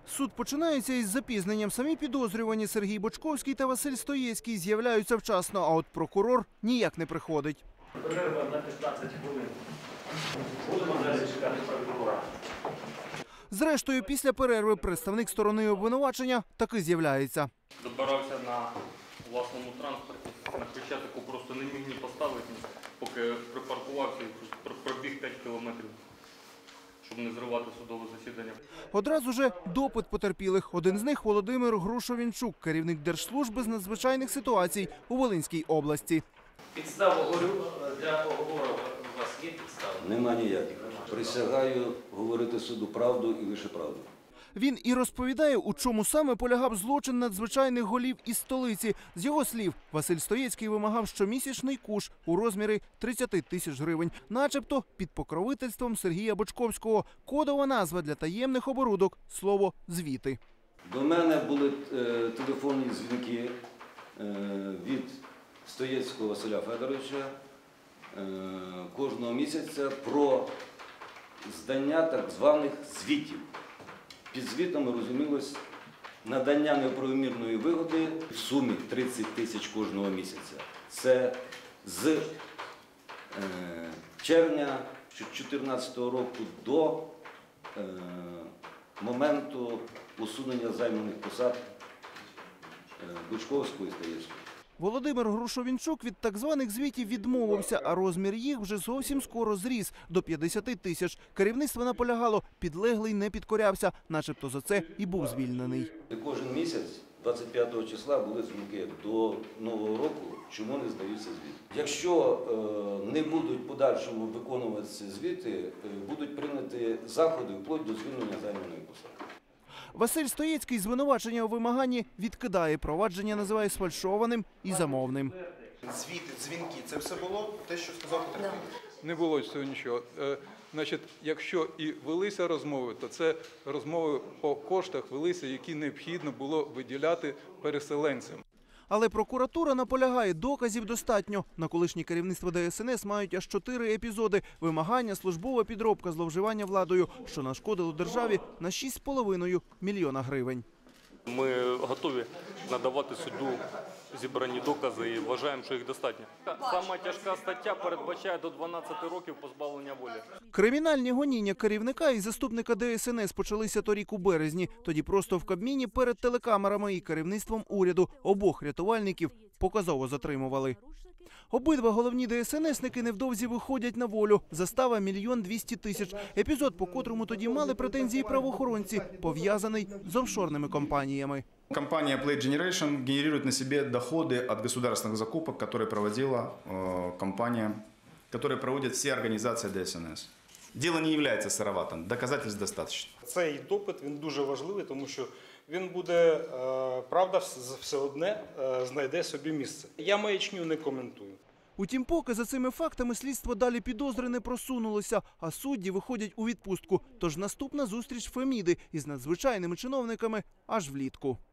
Суд починається із запізненням. Самі підозрювані Сергій Бочковський та Василь Стоєцький з'являються вчасно, а от прокурор ніяк не приходить. Перерва на 15 хвилин. Будемо далі чекати прокурора. Зрештою, після перерви представник сторони обвинувачення таки з'являється. Добирався на власному транспорті, на Хрещатику просто не міг ні поставити, поки припаркувався і пробіг 5 кілометрів, щоб не зривати судове засідання. Одразу же допит потерпілих. Один з них – Володимир Грушовінчук, керівник Держслужби з надзвичайних ситуацій у Волинській області. Підстава для оговору у вас є підстава? Нема ніяких. Присягаю говорити суду правду і лише правду. Він і розповідає, у чому саме полягав злочин надзвичайних голів із столиці. З його слів, Василь Стоєцький вимагав щомісячний куш у розмірі 30 тисяч гривень, начебто під покровительством Сергія Бочковського. Кодова назва для таємних оборудок – слово «звіти». До мене були телефонні дзвінки від Стоєцького Василя Федоровича кожного місяця про здання так званих звітів. Під звітами розумілось надання неправомірної вигоди в сумі 30 тисяч кожного місяця. Це з червня 2014 року до моменту усунення займаних посад Бочковського і Стоєцького. Володимир Грушовінчук від так званих звітів відмовився, а розмір їх вже зовсім скоро зріс до 50 тисяч. Керівництво наполягало, підлеглий не підкорявся, начебто за це і був звільнений. Кожен місяць, 25 числа, були дзвінки до Нового року, чому не здаються звіти. Якщо не будуть в подальшому виконуватися звіти, будуть прийняті заходи вплоть до звільнення займаної посади. Василь Стоєцький звинувачення у вимаганні відкидає. Провадження називає сфальшованим і замовним. Звіти, дзвінки – це все було те, що сказав потерпілий? Не було цього нічого. Значить, якщо і велися розмови, то це розмови по коштах велися, які необхідно було виділяти переселенцям. Але прокуратура наполягає, доказів достатньо. На колишнє керівництво ДСНС мають аж 4 епізоди – вимагання, службова підробка, зловживання владою, що нашкодило державі на 6,5 мільйона гривень. Ми готові надавати суду зібрані докази і вважаємо, що їх достатньо. Сама тяжка стаття передбачає до 12 років позбавлення волі. Кримінальні гоніння керівника і заступника ДСНС почалися торік у березні. Тоді просто в Кабміні перед телекамерами і керівництвом уряду обох рятувальників показово затримували. Обидва головні ДСНСники невдовзі виходять на волю. Застава – 1 200 000 000. Епізод, по котрому тоді мали претензії правоохоронці, пов'язаний з офшорними компаніями. Компания Play Generation генерирует на себе доходы от государственных закупок, которые проводила компания, которые проводят все организации ДСНС. Дело не является сыроватым, доказательств достаточно. Цей допит він дуже важливий, тому що він буде, правда, все одне знайде собі місце. Я маячню не коментую. Утім, поки за цими фактами слідство далі підозри не просунулося, а судді виходять у відпустку. Тож наступна зустріч Феміди із надзвичайними чиновниками аж влітку.